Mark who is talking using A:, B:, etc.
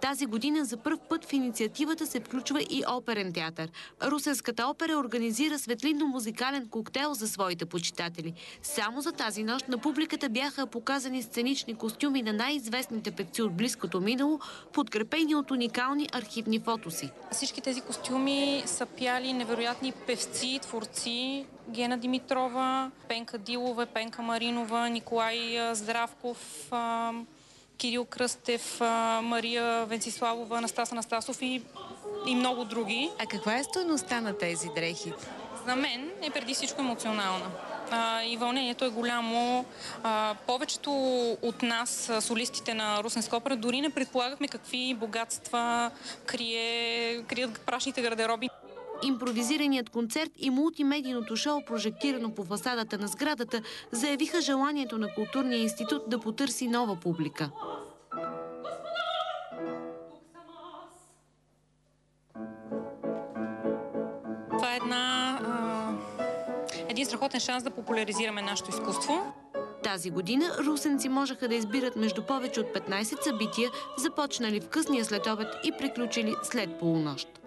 A: Тази година за пръв път в инициативата се включва и оперен театър. Русенската опера организира светлинно-музикален коктейл за своите почитатели. Само за тази нощ на публиката бяха показани сценични костюми на най-известните певци от близкото минало, подкрепени от уникални архивни фотоси.
B: Всички тези костюми са пяли невероятни певци, творци. Гена Димитрова, Пенка Дилова, Пенка Маринова, Николай Здравков, Кирил Кръстев, Мария Венциславова, Анастас Анастасов и много други.
A: А каква е стойността на тези дрехи?
B: За мен е преди всичко емоционална. И вълнението е голямо. Повечето от нас, солистите на Русенска опера, дори не предполагахме какви богатства крият прашните гардероби.
A: Импровизираният концерт и мултимедийното шоу, прожектирано по фасадата на сградата, заявиха желанието на Културния институт да потърси нова публика.
B: Това е един страхотен шанс да популяризираме нашето изкуство.
A: Тази година русенци можеха да избират между повече от 15 събития, започнали в късния следобед и приключили след полунощ.